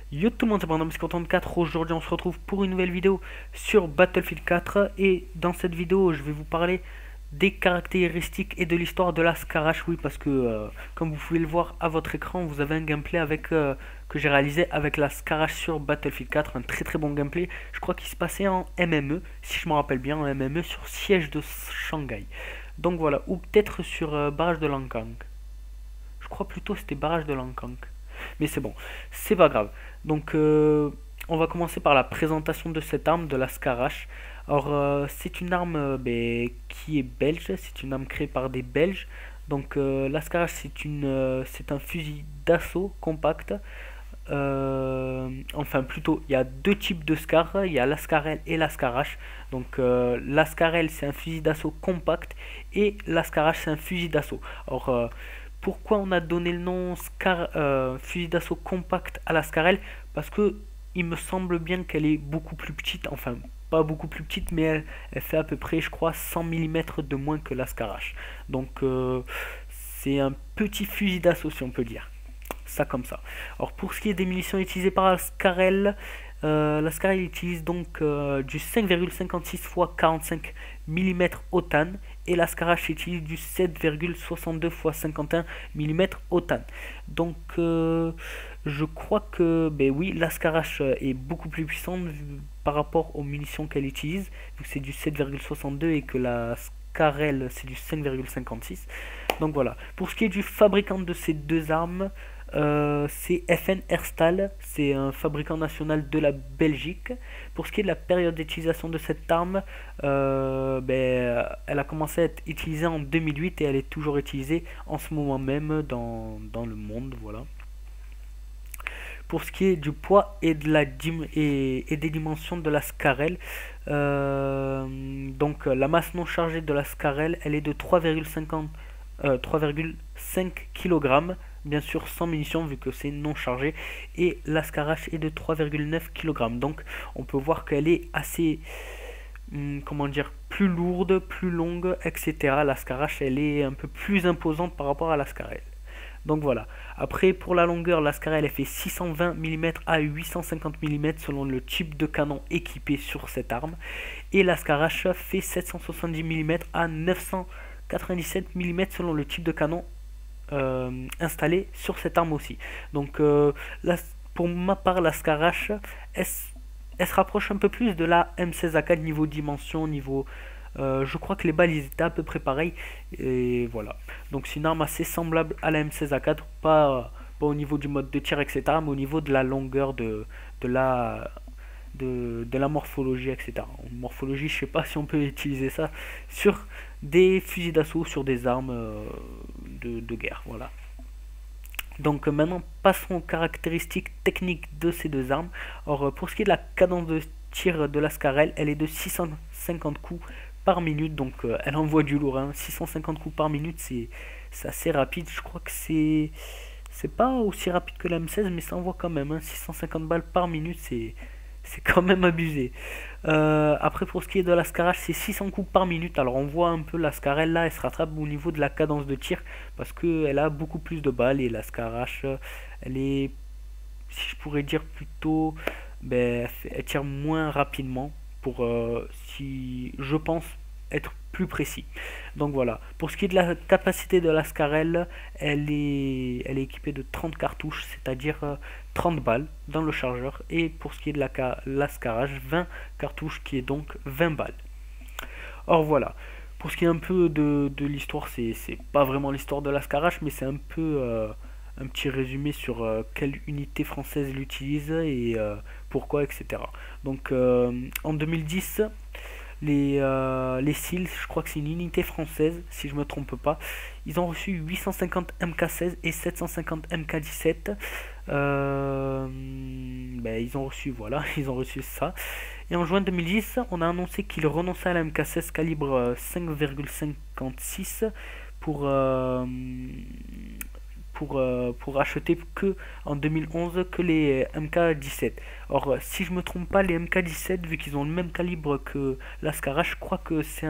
Yo tout le monde, c'est Brandon54. Aujourd'hui on se retrouve pour une nouvelle vidéo sur Battlefield 4 et dans cette vidéo je vais vous parler des caractéristiques et de l'histoire de la Scarache. Oui, parce que comme vous pouvez le voir à votre écran, vous avez un gameplay que j'ai réalisé avec la Scarache sur Battlefield 4, un très très bon gameplay. Je crois qu'il se passait en MME, si je me rappelle bien, en MME sur siège de Shanghai. Donc voilà, ou peut-être sur barrage de Langkang. Je crois plutôt que c'était barrage de Langkang. Mais c'est bon, c'est pas grave. Donc on va commencer par la présentation de cette arme, de la Scarache. Alors c'est une arme qui est belge, c'est une arme créée par des Belges. Donc la Scarache c'est un fusil d'assaut compact. Enfin plutôt, il y a deux types de Scar, il y a la Scarelle et la Scarache. Donc la Scarelle c'est un fusil d'assaut compact et la Scarache c'est un fusil d'assaut. Alors pourquoi on a donné le nom fusil d'assaut compact à la Scarelle? Parce que il me semble bien qu'elle est beaucoup plus petite, enfin pas beaucoup plus petite, mais elle fait à peu près, je crois, 100 mm de moins que la Scarache. Donc c'est un petit fusil d'assaut, si on peut dire ça comme ça. Alors pour ce qui est des munitions utilisées par la Scarelle utilise donc du 5,56 x 45 mm OTAN et la Scarache utilise du 7,62 x 51 mm OTAN. Donc je crois que oui, la Scarache est beaucoup plus puissante par rapport aux munitions qu'elle utilise, vu que c'est du 7,62 et que la Scarelle c'est du 5,56. Donc voilà. Pour ce qui est du fabricant de ces deux armes, c'est FN Herstal, c'est un fabricant national de la Belgique. Pour ce qui est de la période d'utilisation de cette arme, elle a commencé à être utilisée en 2008 et elle est toujours utilisée en ce moment même dans le monde. Voilà. Pour ce qui est du poids et des dimensions de la Scarelle, donc la masse non chargée de la Scarelle, elle est de 3,5 kg, bien sûr sans munitions vu que c'est non chargé, et la Scarache est de 3,9 kg. Donc on peut voir qu'elle est assez, comment dire, plus lourde, plus longue, etc. La Scarache, elle est un peu plus imposante par rapport à la Scarelle. Donc voilà. Après, pour la longueur, la Scarelle elle fait 620 mm à 850 mm selon le type de canon équipé sur cette arme. Et la Scarache fait 770 mm à 997 mm selon le type de canon installé sur cette arme aussi. Donc pour ma part, la Scarache, elle se rapproche un peu plus de la M16A4 niveau dimension, niveau... je crois que les balles ils étaient à peu près pareilles. Et voilà. Donc c'est une arme assez semblable à la M16A4, pas au niveau du mode de tir, etc. mais au niveau de la longueur de la morphologie, etc. En morphologie, je sais pas si on peut utiliser ça sur des fusils d'assaut, sur des armes de guerre. Voilà. Donc maintenant, passons aux caractéristiques techniques de ces deux armes. Or, pour ce qui est de la cadence de tir de la Scarelle, elle est de 650 coups par minute, donc elle envoie du lourd. 650 coups par minute, c'est assez rapide. Je crois que c'est pas aussi rapide que la M16, mais ça envoie quand même. 650 balles par minute, c'est quand même abusé. Après, pour ce qui est de la Scarache, c'est 600 coups par minute. Alors on voit un peu la Scarelle là, elle se rattrape au niveau de la cadence de tir parce qu'elle a beaucoup plus de balles, et la Scarache, elle est, si je pourrais dire plutôt, elle tire moins rapidement pour, si je pense, être plus précis. Donc voilà. Pour ce qui est de la capacité de la Scarelle, elle est équipée de 30 cartouches, c'est-à-dire 30 balles dans le chargeur. Et pour ce qui est de la Scarache, 20 cartouches, qui est donc 20 balles. Or voilà. Pour ce qui est un peu de l'histoire, c'est pas vraiment l'histoire de la Scarache, mais c'est un peu un petit résumé sur quelle unité française l'utilise et pourquoi, etc. Donc en 2010, les SEALs, je crois que c'est une unité française, si je me trompe pas, ils ont reçu 850 MK16 et 750 MK17. Ils ont reçu, voilà, ils ont reçu ça. Et en juin 2010, on a annoncé qu'ils renonçaient à la MK16 calibre 5,56 pour pour acheter que en 2011 que les MK17. Or, si je me trompe pas, les MK17, vu qu'ils ont le même calibre que la Scarache, je crois que c'est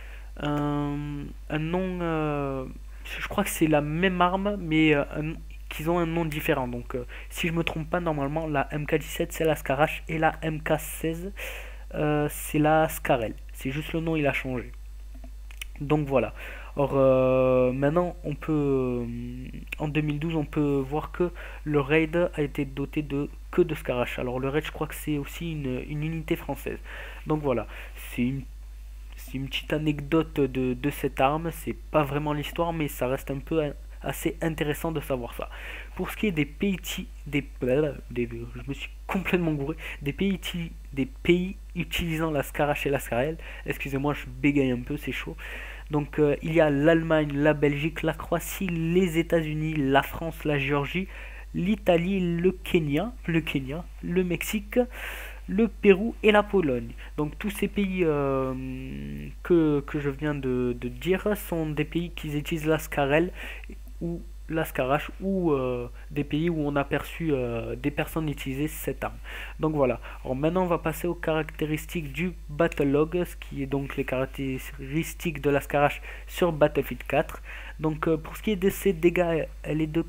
un nom. Je crois que c'est la même arme, mais qu'ils ont un nom différent. Donc si je me trompe pas, normalement la MK17 c'est la Scarache et la MK16 c'est la Scarel. C'est juste le nom, il a changé. Donc voilà. Or maintenant on peut en 2012 on peut voir que le raid a été doté de que de Scarache. Alors le raid je crois que c'est aussi une unité française. Donc voilà, c'est une petite anecdote de cette arme. C'est pas vraiment l'histoire, mais ça reste un peu assez intéressant de savoir ça. Pour ce qui est des pays, je me suis complètement gouré, des pays utilisant la Scarache et la Scarel. Excusez-moi, je bégaye un peu, c'est chaud. Donc il y a l'Allemagne, la Belgique, la Croatie, les États-Unis, la France, la Géorgie, l'Italie, le Mexique, le Pérou et la Pologne. Donc tous ces pays que je viens de dire sont des pays qui utilisent la Scarel ou la Scarache ou des pays où on a perçu des personnes utiliser cette arme. Donc voilà. Alors maintenant on va passer aux caractéristiques du Battle Log, ce qui est donc les caractéristiques de la Scarache sur Battlefield 4. Donc pour ce qui est de ses dégâts, elle est de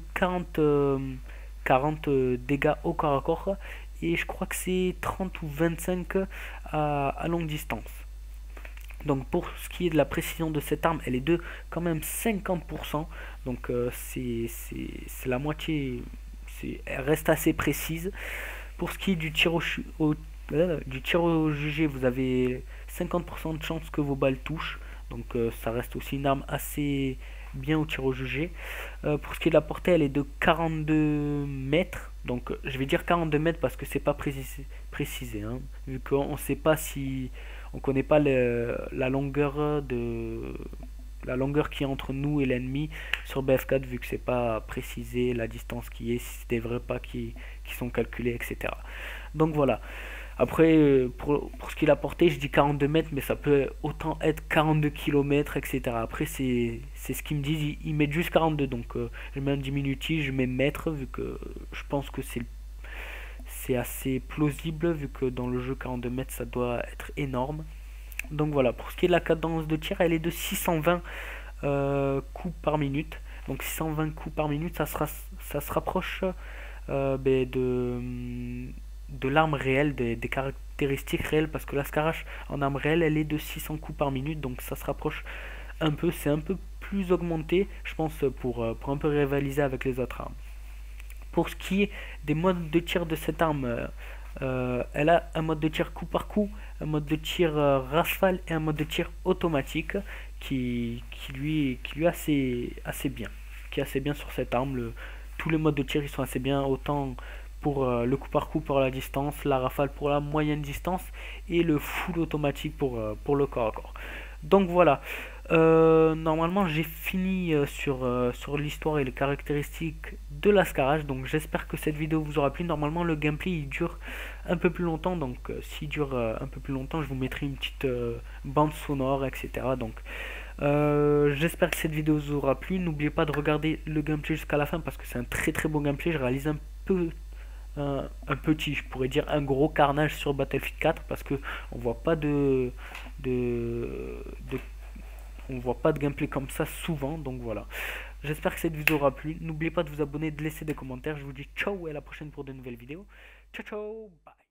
40 dégâts au corps à corps et je crois que c'est 30 ou 25 à longue distance. Donc pour ce qui est de la précision de cette arme, elle est de quand même 50%. Donc c'est la moitié, elle reste assez précise. Pour ce qui est du tir au jugé, vous avez 50% de chance que vos balles touchent. Donc ça reste aussi une arme assez bien au tir au jugé. Pour ce qui est de la portée, elle est de 42 mètres. Donc je vais dire 42 mètres parce que c'est pas précisé hein, vu qu'on ne sait pas si on connaît pas la longueur qui est entre nous et l'ennemi sur BF4 vu que c'est pas précisé la distance qui est, si c'est des vrais pas qui sont calculés, etc. Donc voilà. Après, pour ce qui est la portée, je dis 42 mètres, mais ça peut autant être 42 km, etc. Après, c'est ce qu'ils me disent, ils mettent juste 42, donc je mets un diminutif, je mets mètre, vu que je pense que c'est assez plausible, vu que dans le jeu 42 mètres, ça doit être énorme. Donc voilà, pour ce qui est de la cadence de tir, elle est de 620 coups par minute. Donc 620 coups par minute, ça se rapproche de l'arme réelle, des caractéristiques réelles, parce que la Scarache en arme réelle, elle est de 600 coups par minute, donc ça se rapproche un peu, c'est un peu plus augmenté, je pense, pour un peu rivaliser avec les autres armes. Pour ce qui est des modes de tir de cette arme, elle a un mode de tir coup par coup, un mode de tir rafale et un mode de tir automatique qui lui est assez bien, qui est assez bien sur cette arme. Tous les modes de tir ils sont assez bien, autant pour le coup par coup pour la distance, la rafale pour la moyenne distance et le full automatique pour le corps à corps. Donc voilà, normalement j'ai fini sur l'histoire et les caractéristiques de la Scarache, donc j'espère que cette vidéo vous aura plu. Normalement le gameplay il dure un peu plus longtemps, donc s'il dure un peu plus longtemps je vous mettrai une petite bande sonore, etc. Donc j'espère que cette vidéo vous aura plu. N'oubliez pas de regarder le gameplay jusqu'à la fin parce que c'est un très beau gameplay. Je réalise un petit, je pourrais dire un gros carnage sur Battlefield 4 parce que on voit pas on voit pas de gameplay comme ça souvent. Donc voilà, j'espère que cette vidéo aura plu. N'oubliez pas de vous abonner, de laisser des commentaires. Je vous dis ciao et à la prochaine pour de nouvelles vidéos. Ciao, bye.